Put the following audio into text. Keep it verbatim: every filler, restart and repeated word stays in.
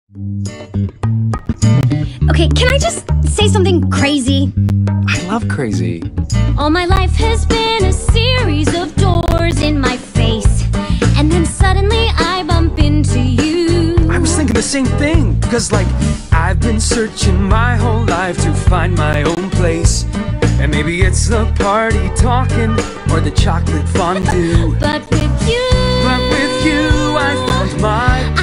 Okay, can I just say something crazy? I love crazy. All my life has been a series of doors in my face, and then suddenly I bump into you. I was thinking the same thing, because like I've been searching my whole life to find my own place. And maybe it's the party talking or the chocolate fondue. But with you, But with you I found my